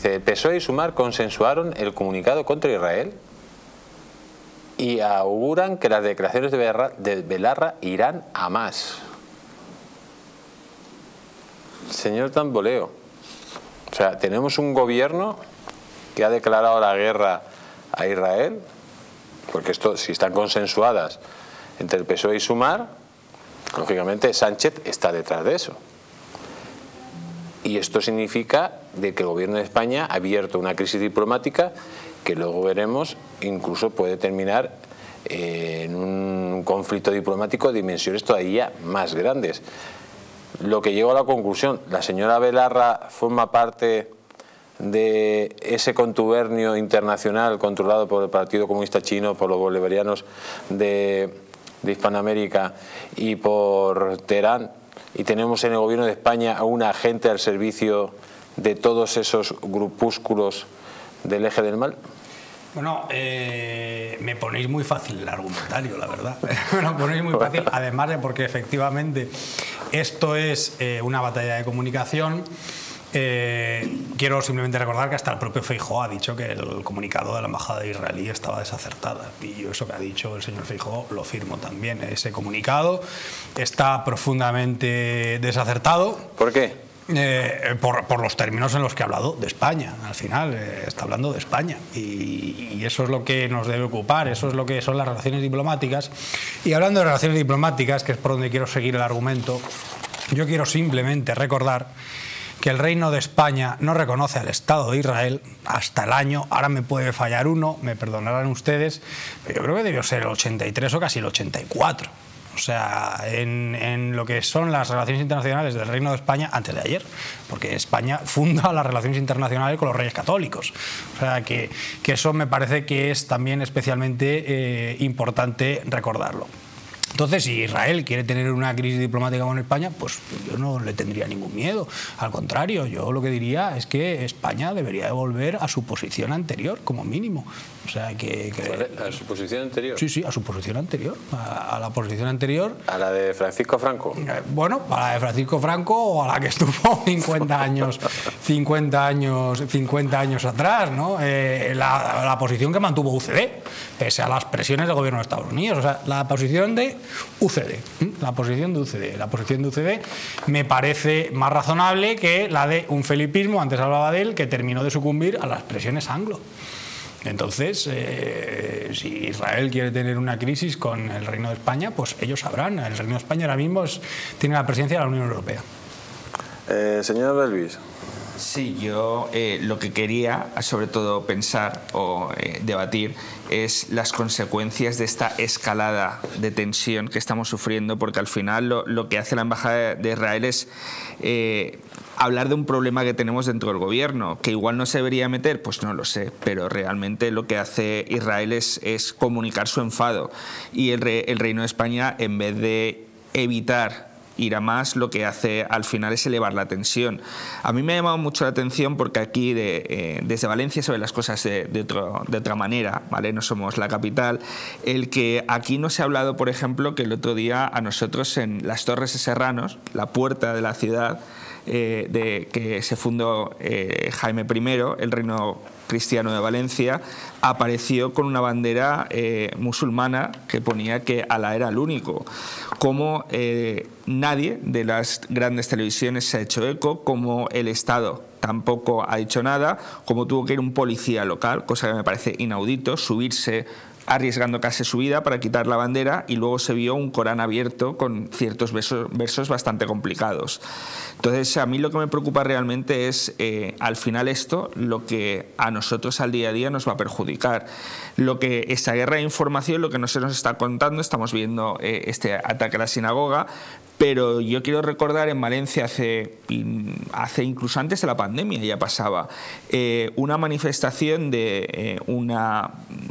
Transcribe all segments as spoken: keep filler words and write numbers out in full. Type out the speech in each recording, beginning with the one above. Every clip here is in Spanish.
El P S O E y Sumar consensuaron el comunicado contra Israel y auguran que las declaraciones de Belarra, de Belarra irán a más. Señor Tamboleo, o sea, tenemos un gobierno que ha declarado la guerra a Israel, porque esto, si están consensuadas entre el P S O E y Sumar, lógicamente Sánchez está detrás de eso. Y esto significa de que el gobierno de España ha abierto una crisis diplomática que luego veremos incluso puede terminar eh, en un conflicto diplomático de dimensiones todavía más grandes. Lo que llego a la conclusión, la señora Belarra forma parte de ese contubernio internacional controlado por el Partido Comunista Chino, por los bolivarianos de, de Hispanoamérica y por Teherán, y tenemos en el gobierno de España a un agente al servicio de todos esos grupúsculos del eje del mal. Bueno, eh, me ponéis muy fácil el argumentario, la verdad. Me lo ponéis muy fácil, además de porque efectivamente esto es eh, una batalla de comunicación. Eh, quiero simplemente recordar que hasta el propio Feijóo ha dicho que el comunicado de la embajada israelí estaba desacertada, y yo eso que ha dicho el señor Feijóo lo firmo también. Ese comunicado está profundamente desacertado. ¿Por qué? Eh, por, por los términos en los que ha hablado de España. Al final eh, está hablando de España, y, y eso es lo que nos debe ocupar, eso es lo que son las relaciones diplomáticas. Y hablando de relaciones diplomáticas, que es por donde quiero seguir el argumento, yo quiero simplemente recordar que el Reino de España no reconoce al Estado de Israel hasta el año, ahora me puede fallar uno, me perdonarán ustedes, pero yo creo que debió ser el ochenta y tres o casi el ochenta y cuatro. O sea, en, en lo que son las relaciones internacionales del Reino de España antes de ayer, porque España funda las relaciones internacionales con los Reyes Católicos. O sea, que, que eso me parece que es también especialmente eh, importante recordarlo. Entonces, si Israel quiere tener una crisis diplomática con España, pues yo no le tendría ningún miedo. Al contrario, yo lo que diría es que España debería de volver a su posición anterior, como mínimo. O sea, que, que... ¿A su posición anterior? Sí, sí, a su posición anterior. A, a la posición anterior. ¿A la de Francisco Franco? Eh, bueno, a la de Francisco Franco o a la que estuvo cincuenta años, cincuenta años, cincuenta años atrás, ¿no? Eh, la, la posición que mantuvo U C D, pese a las presiones del gobierno de Estados Unidos. O sea, la posición de U C D, la posición de U C D. La posición de U C D me parece más razonable que la de un felipismo, antes hablaba de él, que terminó de sucumbir a las presiones anglo. Entonces, eh, si Israel quiere tener una crisis con el Reino de España, pues ellos sabrán. El Reino de España ahora mismo es, tiene la presidencia de la Unión Europea. Eh, señor Belvis. Sí, yo eh, lo que quería sobre todo pensar o eh, debatir es las consecuencias de esta escalada de tensión que estamos sufriendo, porque al final lo, lo que hace la Embajada de Israel es eh, hablar de un problema que tenemos dentro del gobierno, que igual no se debería meter, pues no lo sé, pero realmente lo que hace Israel es, es comunicar su enfado, y el, re, el Reino de España, en vez de evitar ir a más, lo que hace al final es elevar la tensión. A mí me ha llamado mucho la atención porque aquí de, eh, desde Valencia se ven las cosas de, de, otro, de otra manera, ¿vale? No somos la capital. El que aquí no se ha hablado, por ejemplo, que el otro día a nosotros en las Torres de Serranos, la puerta de la ciudad, eh, de que se fundó eh, Jaime primero, el reino cristiano de Valencia, apareció con una bandera eh, musulmana que ponía que Alá era el único. Como eh, nadie de las grandes televisiones se ha hecho eco, como el Estado tampoco ha dicho nada, como tuvo que ir un policía local, cosa que me parece inaudito, subirse arriesgando casi su vida para quitar la bandera, y luego se vio un Corán abierto con ciertos versos, versos bastante complicados. Entonces, a mí lo que me preocupa realmente es, eh, al final esto, lo que a nosotros al día a día nos va a perjudicar. Lo que esta guerra de información, lo que no se nos está contando, estamos viendo eh, este ataque a la sinagoga, pero yo quiero recordar en Valencia hace, hace incluso antes de la pandemia ya pasaba, eh, una manifestación de eh, una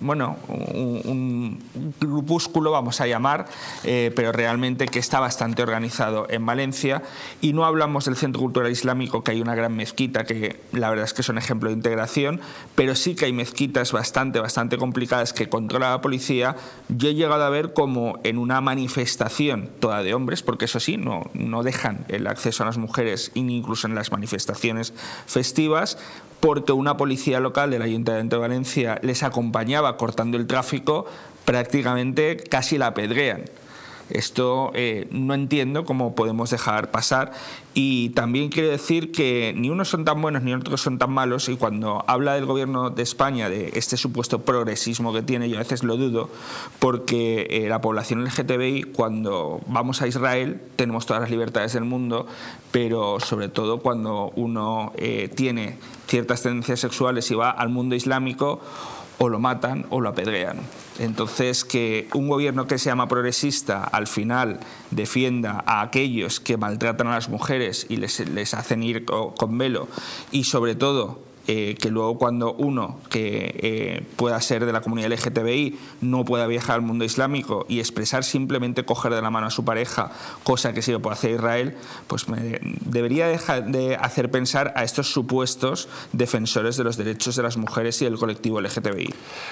bueno, un, un grupúsculo, vamos a llamar, eh, pero realmente que está bastante organizado en Valencia. Y no hablamos del Centro Cultural Islámico, que hay una gran mezquita, que la verdad es que es un ejemplo de integración, pero sí que hay mezquitas bastante, bastante complicadas que controla la policía. Yo he llegado a ver como en una manifestación toda de hombres, porque eso sí, no, no dejan el acceso a las mujeres, incluso en las manifestaciones festivas, porque una policía local del Ayuntamiento de Valencia les acompañaba cortando el tráfico, prácticamente casi la apedrean. Esto eh, no entiendo cómo podemos dejar pasar, y también quiero decir que ni unos son tan buenos ni otros son tan malos, y cuando habla del gobierno de España de este supuesto progresismo que tiene, yo a veces lo dudo, porque eh, la población L G T B I, cuando vamos a Israel tenemos todas las libertades del mundo, pero sobre todo cuando uno eh, tiene ciertas tendencias sexuales y va al mundo islámico, o lo matan o lo apedrean. Entonces, que un gobierno que se llama progresista al final defienda a aquellos que maltratan a las mujeres y les, les hacen ir con velo, y sobre todo eh, que luego cuando uno que eh, pueda ser de la comunidad L G T B I no pueda viajar al mundo islámico y expresar simplemente coger de la mano a su pareja, cosa que sí lo puede hacer Israel, pues me debería dejar de hacer pensar a estos supuestos defensores de los derechos de las mujeres y del colectivo L G T B I.